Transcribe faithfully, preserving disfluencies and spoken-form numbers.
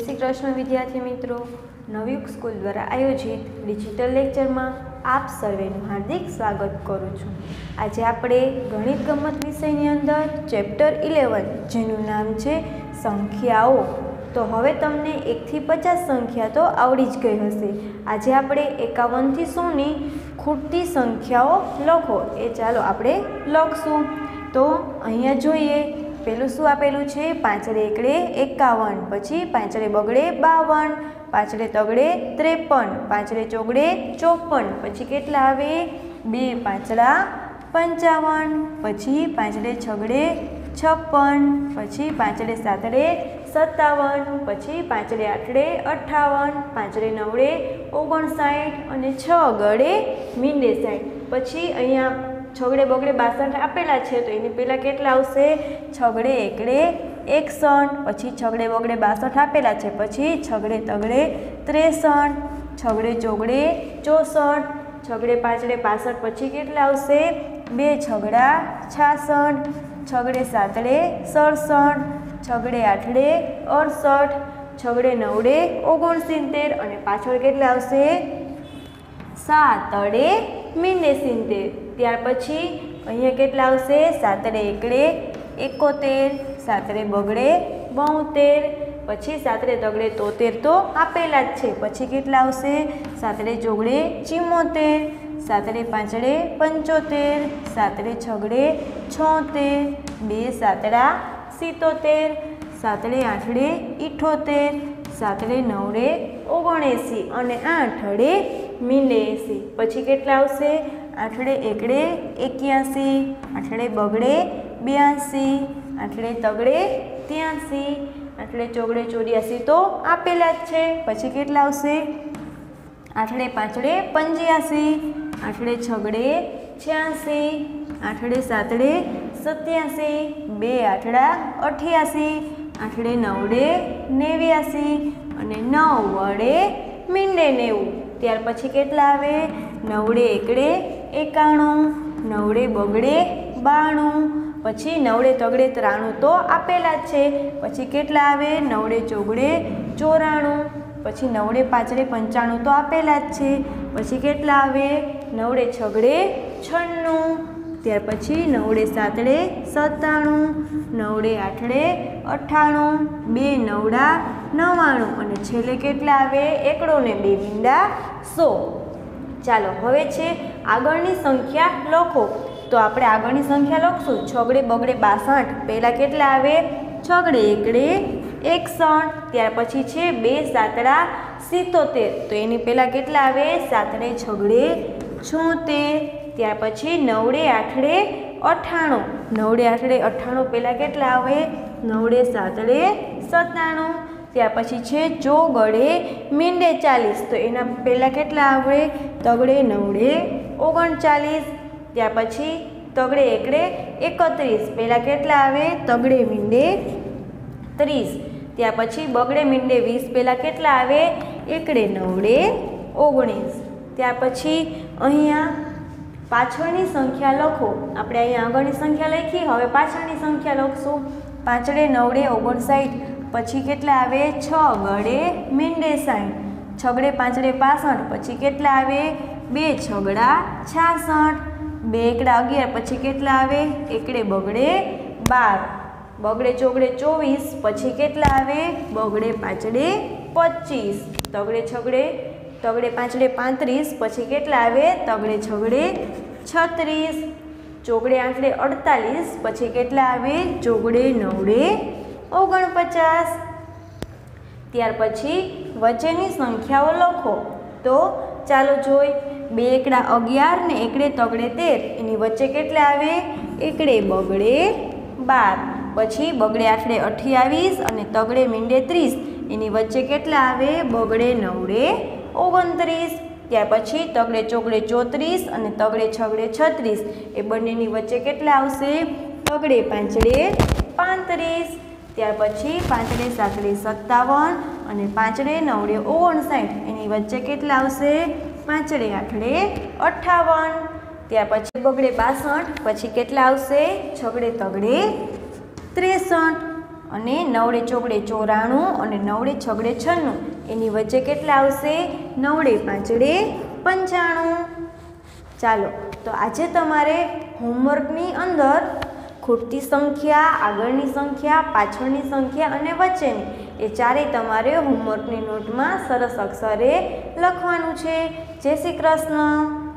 श्री कृष्ण विद्यार्थी मित्रों, नवयुग स्कूल द्वारा आयोजित डिजिटल लेक्चर में आप सर्वेનું हार्दिक स्वागत करूँ छूँ। आज आपणे गणित गमत विषयनी अंदर चेप्टर इलेवन जेનું नाम છે संख्याओ, तो हवे तमने एक थी पचास संख्या तो आवड़ी ज गई हशे। आज आपणे एकावन थी सौ नी खूटती संख्याओ लखो, ए चालो आपणे लखशुं। तो अहींया जोईए पेलू शू आपेलू छे पांचड़े एकड़े एकावन, पछी पांचड़े बगड़े बावन, पांचड़े तगड़े त्रेपन, पांचड़े चौगड़े चौपन, पछी केटला आवे बे पांचड़ा पंचावन, पछी पांचड़े छगड़े छप्पन, पछी पांचड़े सातड़े सत्तावन, पछी पांचड़े आठड़े अठावन, पांचड़े नवड़े ओगणसाठ अने छ गड़े मींडे साठ। पछी अहींया छगड़े बगड़े बासठ आपेला छे तो एनी पहेला केटला आवशे छगड़े एकड़े एकसठ, पछी छगड़े बगड़े बासठ आपेला छे, पछी छगड़े तगड़े त्रेसठ, छगड़े चौगड़े चौसठ, छगड़े पांचड़े पासठ, पछी केटला आवशे बे छगड़ा छासठ, छगड़े सातड़े सड़सठ, छगड़े आठड़े अड़सठ, छगड़े नवड़े ओगणसित्तेर अने पाछळ केटला आवशे सातड़े मींडे सित्तेर। त्यार पछी अहींया केटला आवशे सातड़े एकड़े एकोतेर, सातड़े बगड़े बोतेर, पछी सातड़े तगड़े तोतेर तो आपेला ज छे, पछी केटला आवशे सातड़े चौगड़े चिम्मोतेर, सातड़े पांचड़े पंचोतेर, सातड़े छगड़े छोतेर, बे सातड़ा सित्तोतेर, सातड़े आठड़े इठोतेर, सातड़े नवड़े ओगणएंसी अने आठड़े मींडे एंसी। पछी केटला आवशे आठड़े एकड़े एक्यासी, आठड़े बगड़े ब्यासी, आठड़े तगड़े त्यासी, आठड़े चौगड़े चौरासी तो आपेला ज छे, पछी केटला आवशे आठड़े पांचड़े पंच्यासी, आठड़े छगड़े छियासी, आठड़े सातड़े सत्यासी, बे आठड़ा अठयासी, आठड़े नवड़े नेव्यासी अने नव वड़े मींडे नेवु। त्यार पछी केटला आवे नवड़े एकड़े एकाणु, नवड़े बगड़े बाणु, पछी नवड़े तगड़े त्राणु तो आपेला ज छे, पछी केटला आवे नवड़े चौगड़े चौराणु, पछी नवड़े पांचड़े पंचाणु तो आपेला ज छे, पछी केटला आवे नवड़े छगड़े छन्नु, त्यार पछी नवड़े सातड़े सत्ताणु, नवड़े आठड़े अठाणु, बे नवड़ा नवाणु अने छेल्ले केटला आवे एकड़ो ने बे मींडा सौ। चालो हवे छे आगळनी संख्या लखो, तो आपणे आगळनी संख्या लखशुं छगड़े बगड़े बासठ, पहेला केटला आवे छगड़े एकड़े एकसठ, त्यार पछी छे बे सातड़ा सित्तोतेर, तो एनी पहेला केटला आवे सातड़े छगड़े छोतेर, त्यार पछी नवड़े आठड़े अठाणु, नवड़े आठड़े अठाणु पहेला केटला आवे नवड़े सातड़े सत्ताणु, त्यार पछी छे चौगड़े मींडे चालीस, तो एना पहेला केटला आवे तगड़े नवड़े ओगणचालीस, त्यार पछी तगड़े एकड़े एकत्रीस, पहेला केटला आवे तगड़े मींडे त्रीस, त्यार पछी बगड़े मींडे वीस, पहेला केटला आवे एकड़े नवड़े ओगणीस। त्यार पछी अहींया पाछळनी संख्या लखो, आपणे अहींया आगळनी संख्या लखी, हवे पाछळनी संख्या लखशुं पांचड़े नवड़े ओगणसाठ, पछी केटला आवे छ गड़े मींडे साठ, छगड़े पांचड़े पासठ, पछी केटला आवे बे छगड़ा छासठ, बे एकड़ा अगियार, पछी केटला आवे एकड़े बगड़े बार, बगड़े चौगड़े चौवीस, पछी केटला आवे बगड़े पांचड़े पच्चीस, तगड़े छगड़े तगड़े पांचड़े पैंतीस, पछी केटला आवे तगड़े छगड़े छत्रीस, चौगड़े आठड़े अड़तालीस, पछी केटला आवे चौगड़े नवड़े ओगणपचास। त्यार पछी वच्चेनी संख्याओ लखो, तो चालो जोई बे एकड़ा अगियार ने एकड़े तगड़े तेर, एनी वच्चे केटला आवे एकड़े बगड़े बार, पछी बगड़े आठड़े अठयावीस अने तगड़े मींडे त्रीस, एनी वच्चे केटला आवे बगड़े नवड़े ओगणत्रीस, त्यार पछी तगड़े चौगड़े चौत्रीस अने तगड़े छगड़े छत्रीस, ए बंनेनी वच्चे केटला आवशे तगड़े पांचड़े पैंतीस, त्यार पछी पांचड़े सातड़े सत्तावन अने पांचड़े नवड़े ओगणसाठ, एनी वच्चे केटला आवशे पांचड़े आठड़े अठावन, त्यार पछी बगड़े बासठ, पछी केटला आवशे छगड़े तगड़े त्रेसठ અને નવડે ચોગડે ચોરાણું અને નવડે છગડે છન્નું, એની વચ્ચે કેટલા આવશે? નવડે પાંચડે પંચાણું. ચાલો, તો આજે તમારે હોમવર્કની અંદર ખૂટતી સંખ્યા, આગળની સંખ્યા, પાછળની સંખ્યા અને વચ્ચેની એ ચારેય તમારે હોમવર્કની નોટમાં સરસ અક્ષરે લખવાનું છે. જય શ્રી કૃષ્ણ.